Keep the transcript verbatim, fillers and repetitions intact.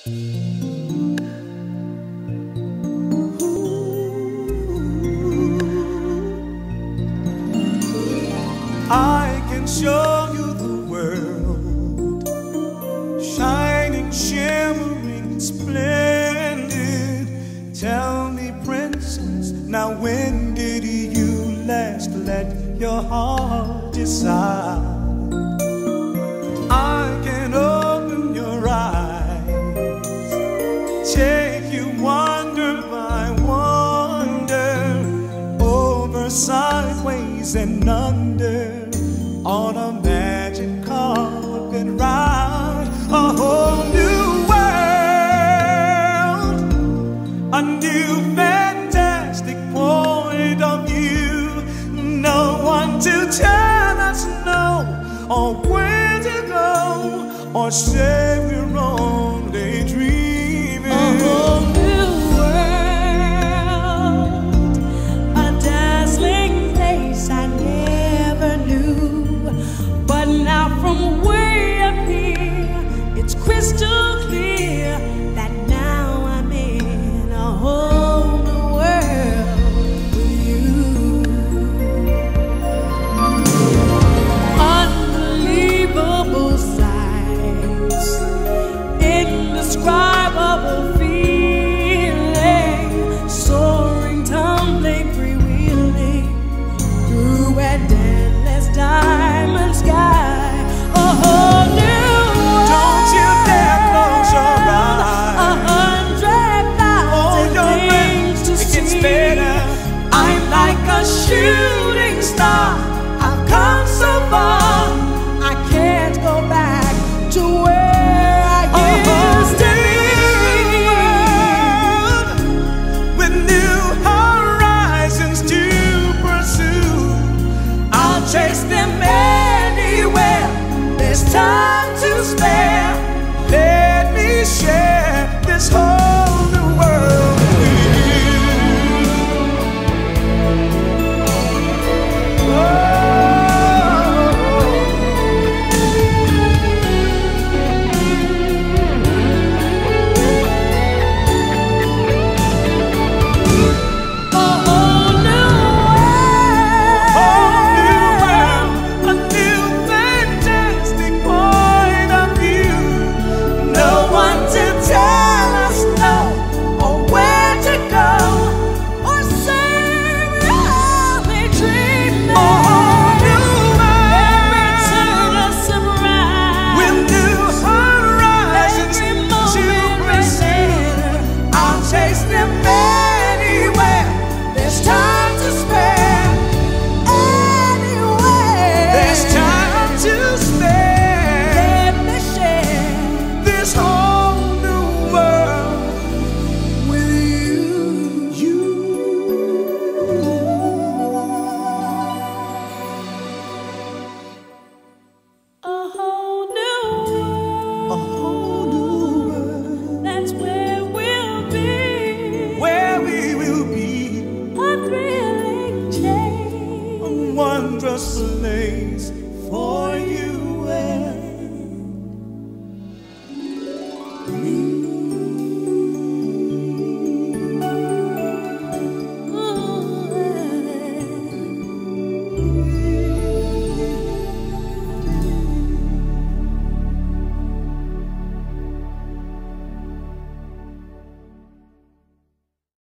I can show you the world, shining, shimmering, splendid. Tell me, princess, now when did you last let your heart decide? I can open your eyes, take you wonder by wonder, over, sideways, and under, on a magic carpet ride. A whole new world, a new fantastic point of view. No one to tell us no, or where to go, or say we're only dreaming. A whole new world, a dazzling place I never knew. But now from way up here, it's crystal clear that now I'm in a whole new world with you. Unbelievable sights, indescribable feeling, soaring, tumbling, freewheeling through an endless diamond sky. A whole new world. Don't you dare close your eyes. A hundred thousand things to it see. gets better. I'm like a shooting star. I've come so far. I can't go back to where I used to be. With new horizons to pursue, I'll chase them anywhere. There's time to spare. let me share this whole new world with you. Oh. A whole new Whole new world, a new fantastic point of view. No one to tell us no, or where to go, or say we're only dreaming. A whole new Every turn a world surprise, with new horizons every to moment pursue. I'll chase them anywhere. There's time to spare. Anywhere. There's time to spare. Let me share This whole new world with you. You. a whole new world. A whole new world That's where we'll be. where we will be. A thrilling change. A wondrous place for you and me.